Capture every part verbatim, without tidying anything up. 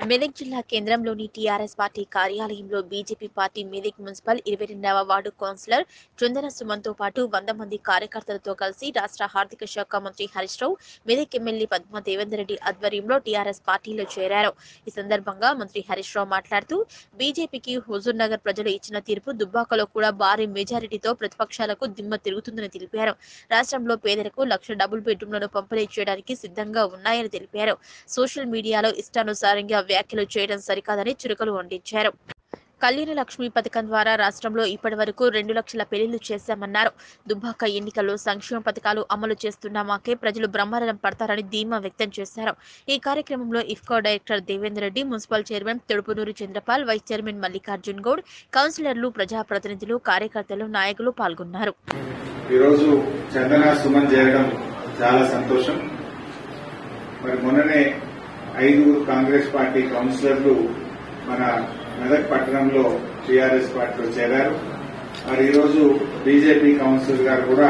మెదక్ జిల్లా కేంద్రంలోని TRS party కార్యాలయంలో బీజేపీ పార్టీ మెదక్ మున్సిపల్ ఇరవై రెండవ వార్డు కౌన్సిలర్ చుందన సుమన్తో పాటు వంద మంది కార్యకర్తలతో కలిసి రాష్ట్ర ఆర్థిక శాఖ మంత్రి హరీష్ రావు, మెదక్ ఎమ్మెల్యే పద్మా దేవేందర్ రెడ్డి ఆధ్వర్యంలో టీఆర్ఎస్ పార్టీలో చేరారు. ఈ సందర్భంగా మంత్రి హరీష్ రావు మాట్లాడుతూ బీజేపీకి హుజూర్ నగర్ ప్రజలు ఇచ్చిన తీర్పు దుబ్బాకలో కూడా భారీ మెజారిటీతో ప్రతిపక్షాలకు దిమ్మ తిరుగుతుందని తెలిపారు. రాష్ట్రంలో పేదలకు లక్ష డబుల్ బెడ్రూమ్లను పంపిణీ చేయడానికి సిద్ధంగా ఉన్నాయని తెలిపారు. సోషల్ మీడియాలో ఇష్టానుసారంగా వ్యాఖ్యలు చేయడం సరికాదని చురకలు వండించారు. కళ్యాణ లక్ష్మి పథకం ద్వారా రాష్ట్రంలో ఇప్పటి వరకు రెండు లక్షల పెళ్లిళ్లు చేశామన్నారు. దుబ్బాక ఎన్నికల్లో సంక్షేమ పథకాలు అమలు చేస్తున్నామాకే ప్రజలు బ్రహ్మరథం పడతారని ధీమా వ్యక్తం చేశారు. ఈ కార్యక్రమంలో IFFCO director Devender Reddy, municipal chairman Thodupunuru Chandrapal, vice chairman Mallikarjun Goud, కౌన్సిలర్లు, ప్రజాప్రతినిధులు, కార్యకర్తలు, నాయకులు పాల్గొన్నారు. ఈరోజు చందన సుమన్ చేరడం చాలా సంతోషం. మరి మొన్ననే ఐదుగురు కాంగ్రెస్ పార్టీ కౌన్సిలర్లు మన మెదక్ పట్టణంలో టీఆర్ఎస్ పార్టీలో చేరారు. మరి ఈరోజు బీజేపీ కౌన్సిలర్ గారు కూడా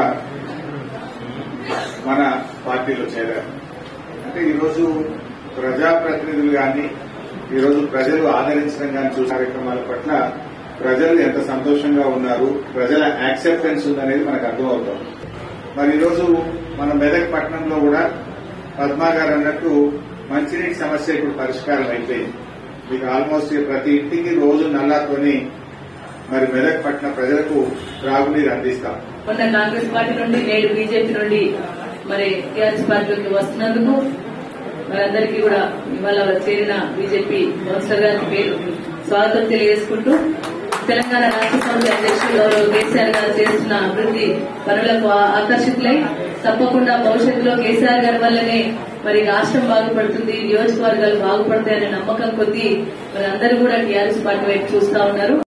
మన పార్టీలో చేరారు. అంటే ఈరోజు ప్రజాప్రతినిధులు కానీ, ఈరోజు ప్రజలు ఆదరించడం కానీ చూసే కార్యక్రమాల పట్ల ప్రజలు ఎంత సంతోషంగా ఉన్నారు, ప్రజల యాక్సెప్టెన్స్ ఉందనేది మనకు అర్థమవుతుంది. మరి ఈరోజు మన మెదక్ పట్టణంలో కూడా పద్మా గారు అన్నట్టు మంచినీటి సమస్య ఇప్పుడు పరిష్కారం అయిపోయింది. మీకు ఆల్మోస్ట్ ప్రతి ఇంటికి రోజు నల్లాతోని మరి మెదక్ పట్టణ ప్రజలకు త్రాగునీరు అందిస్తాం. మొన్న కాంగ్రెస్ పార్టీ నుండి నేడు బీజేపీ నుండి మరి టీఆర్ఎస్ పార్టీలోకి వస్తున్నందుకు మనందరికీ కూడా ఇవాళ చేరిన బీజేపీ కౌన్సిలర్ గారికి పేరు స్వాగతం తెలియజేసుకుంటూ, తెలంగాణ రాష్ట్ర సమితి అధ్యక్షులు కేసీఆర్ గారు చేస్తున్న అభివృద్ది పనులకు ఆకర్షితులై తప్పకుండా భవిష్యత్తులో కేసీఆర్ గారి వల్లనే మరి రాష్ట్రం బాగుపడుతుంది, నియోజకవర్గాలు బాగుపడతాయనే నమ్మకం కొద్దీ మరి అందరూ కూడా టీఆర్ఎస్ పార్టీ వైపు చూస్తా ఉన్నారు.